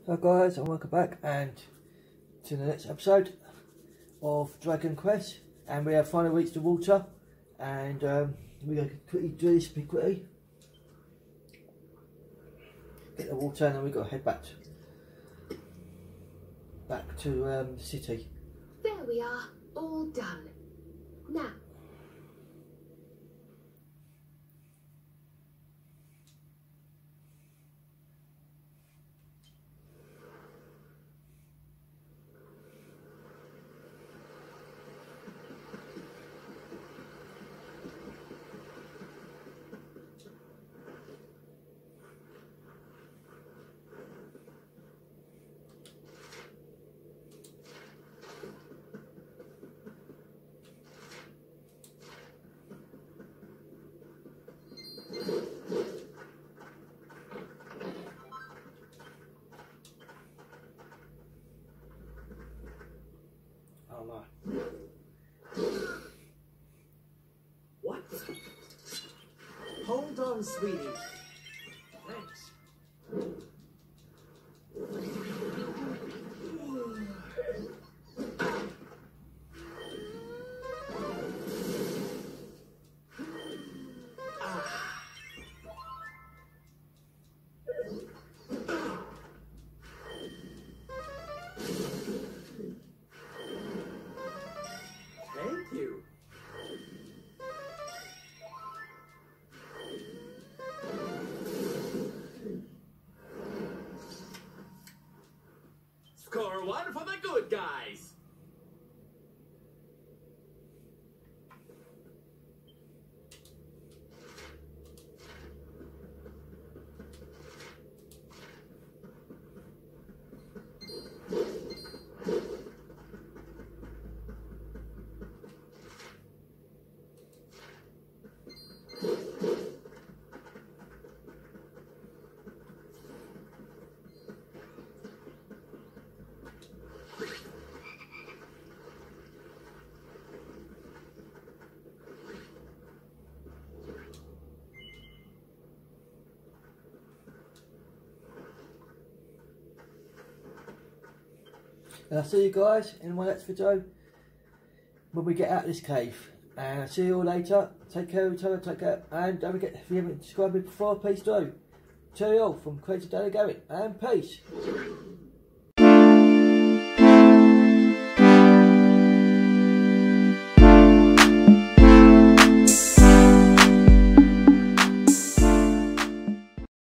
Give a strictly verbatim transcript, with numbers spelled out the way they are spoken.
Hello guys, and welcome back and to the next episode of Dragon Quest, and we have finally reached the water, and um, we're going to quickly do this pretty quickly. Get the water and then we've got to head back to, back to um, the city. There we are, all done. Now, Oh no. What? Hold on, sweetie. Thanks. Thank you. Score one for the good guys. And I'll see you guys in my next video when we get out of this cave. And I'll see you all later. Take care of each other, take care, and don't forget, if you haven't subscribed me before, please do. Cheerio from Creator Daily Gaming, and peace.